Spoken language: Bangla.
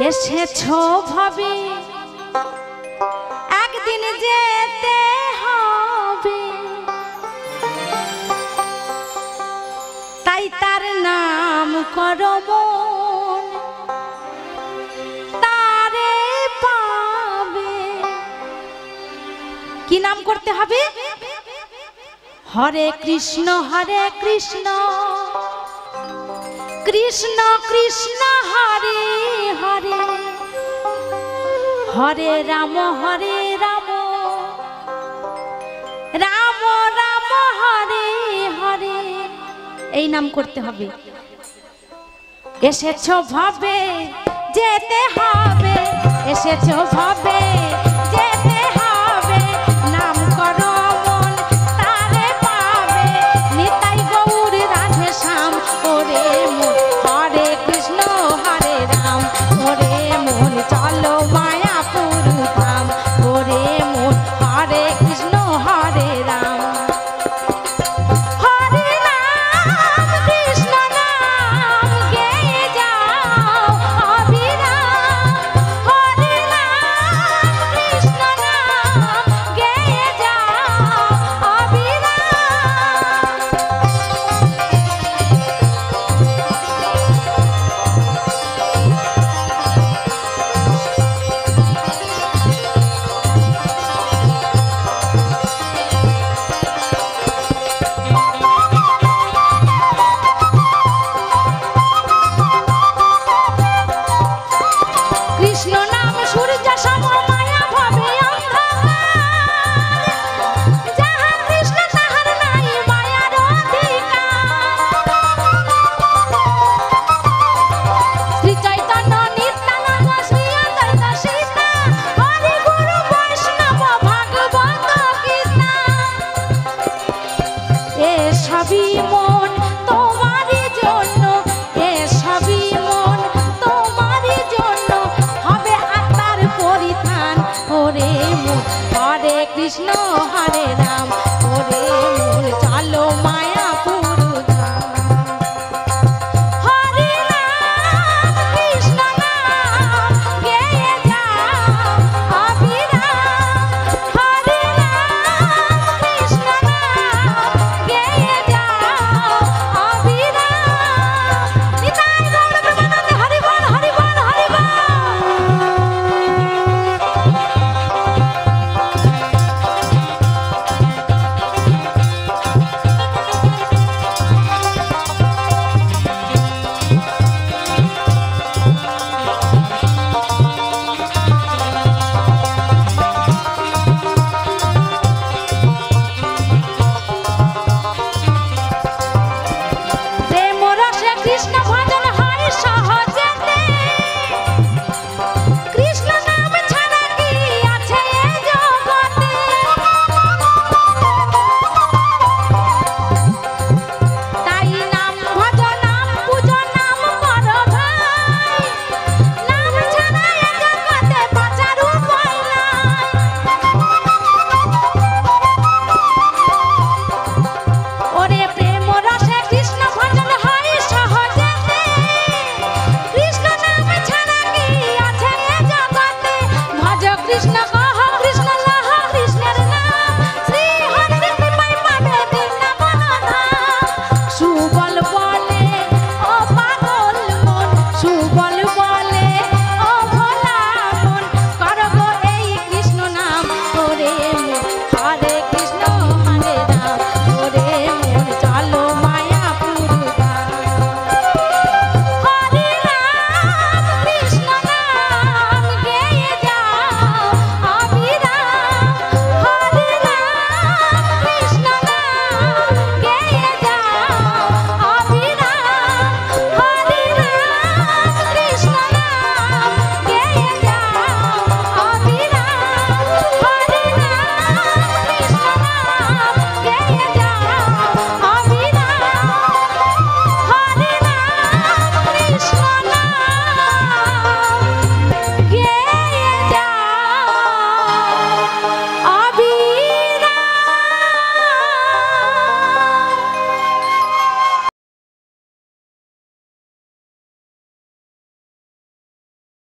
এসেছো ভাবে একদিন যেতে হবে, তাই তার নাম করো মন, তারে পাবে। কি নাম করতে হবে? হরে কৃষ্ণ কৃষ্ণ কৃষ্ণ হরে হরে, হরে রাম রাম রাম হরে হরে। এই নাম করতে হবে। এসেছো ভাবে যেতে হবে, এসেছো ভাবে যেতে হবে, নাম করো মন তারে পাবে। নিতাই গৌর রাধে শ্যাম ওরে মন, হরে কৃষ্ণ হরে রাম ওরে মন, চলো মায়াপুর ধাম ওরে মন, হরে কৃষ্ণ হরে রাম। কৃষ্ণ হরে রাম ওরে